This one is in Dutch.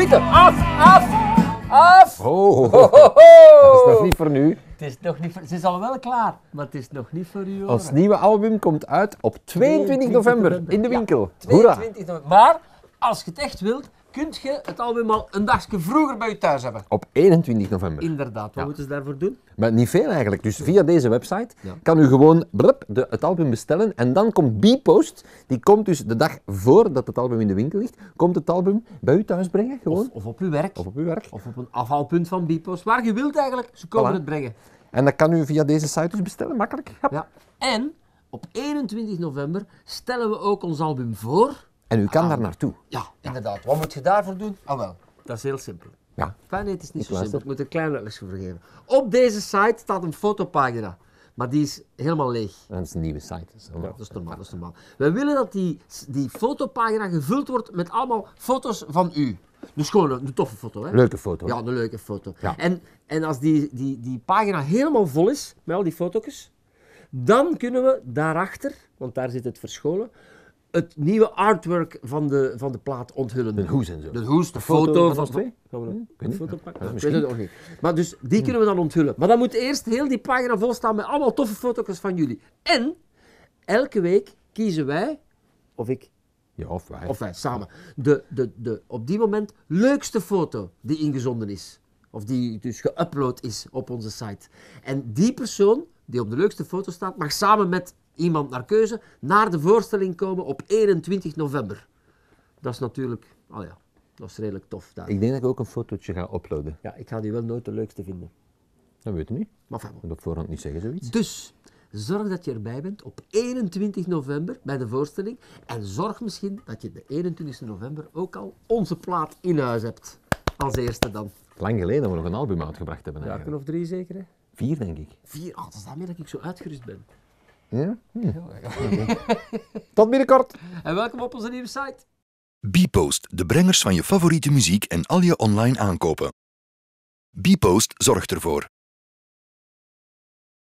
Mieke, af! Oh, Ho, ho, ho. dat is nog niet voor nu. Het is nog niet voor... Ze is al wel klaar, maar het is nog niet voor u. Ons nieuwe album komt uit op 22 november in de winkel. Ja, Hoera! 22 november. Maar als je het echt wilt, kunt je het album al een dagje vroeger bij je thuis hebben. Op 21 november. Inderdaad, wat moeten ze daarvoor doen? Maar niet veel eigenlijk. Dus via deze website kan u gewoon het album bestellen. En dan komt Bpost, die komt dus de dag voordat het album in de winkel ligt, komt het album bij u thuis brengen. Gewoon. Of op uw werk. Of op uw werk. Of op een afhaalpunt van Bpost. Waar je wilt eigenlijk, ze komen Voilà. het brengen. En dat kan u via deze site dus bestellen, makkelijk. Hap. Ja. En op 21 november stellen we ook ons album voor. En u kan daar naartoe. Ja, inderdaad. Wat moet je daarvoor doen? Ah wel, dat is heel simpel. Ja. Fijn, nee, het is niet Ik zo luister. simpel. Ik moet een klein uitlegje voor geven. Op deze site staat een fotopagina. Maar die is helemaal leeg. Dat is een nieuwe site. Dat is normaal, dat is normaal. We willen dat die fotopagina gevuld wordt met allemaal foto's van u. Dus gewoon een toffe foto, hè? Leuke foto. Ja, een leuke foto. Ja. En als die pagina helemaal vol is, met al die foto's, dan kunnen we daarachter, want daar zit het verscholen, het nieuwe artwork van de plaat onthullen. De hoes en zo. De hoes, de foto foto van van ons twee? Gaan we weet een niet. foto pakken? Ja, Ik misschien. weet het nog niet. Maar dus die kunnen we dan onthullen. Maar dan moet eerst heel die pagina vol staan met allemaal toffe foto's van jullie. En elke week kiezen wij, of ik, Ja, of wij. of wij samen, de op die moment leukste foto die ingezonden is. Of die dus geüpload is op onze site. En die persoon die op de leukste foto staat, mag samen met iemand naar keuze naar de voorstelling komen op 21 november. Dat is natuurlijk, dat is redelijk tof daar. Ik denk dat ik ook een fotootje ga uploaden. Ja, ik ga die wel nooit de leukste vinden. Dat weet ik niet. Maar enfin, Ik moet op voorhand niet zeggen zoiets. dus, zorg dat je erbij bent op 21 november bij de voorstelling. En zorg misschien dat je de 21 november ook al onze plaat in huis hebt. Als eerste dan. Lang geleden dat we nog een album uitgebracht hebben. Ja, Eigenlijk. of 3 zeker, hè? 4 denk ik. 4, dat is daarmee dat ik zo uitgerust ben. Ja? Tot binnenkort. En welkom op onze nieuwe site. Bpost, de brengers van je favoriete muziek en al je online aankopen. Bpost zorgt ervoor.